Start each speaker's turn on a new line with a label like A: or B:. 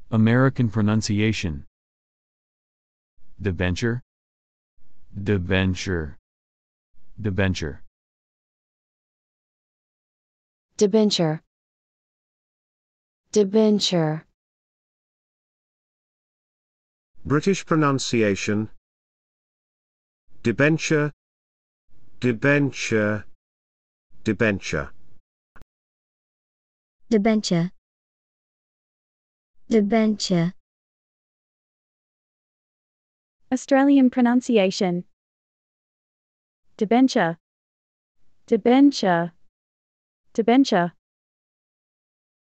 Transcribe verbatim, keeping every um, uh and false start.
A: American pronunciation. Debenture, debenture, debenture.
B: Debenture. Debenture.
C: British pronunciation. Debenture, debenture, debenture.
D: Debenture. Debenture.
E: Australian pronunciation. Debenture, debenture, debenture.